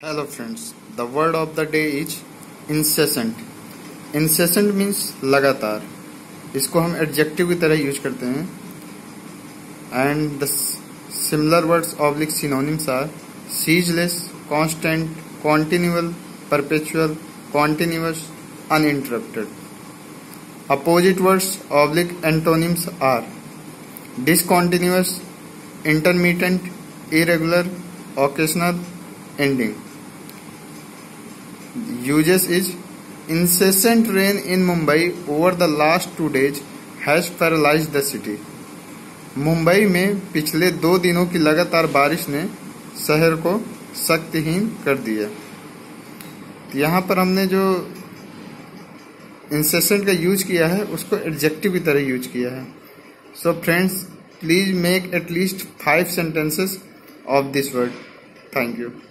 Hello friends, the word of the day is incessant. Incessant means लगातार. इसको हम adjective की तरह यूज करते हैं. And the similar words oblique synonyms are ceaseless, constant, continual, perpetual, continuous, uninterrupted. Opposite words oblique antonyms are discontinuous, intermittent, irregular, occasional, ending. Uses is incessant rain in Mumbai over the last 2 days has paralyzed the city. Mumbai में पिछले 2 दिनों की लगातार बारिश ने शहर को शक्तिहीन कर दिया. यहाँ पर हमने जो incessant का यूज किया है उसको एडजेक्टिव की तरह यूज किया है. So friends, please make at least 5 sentences of this word. Thank you.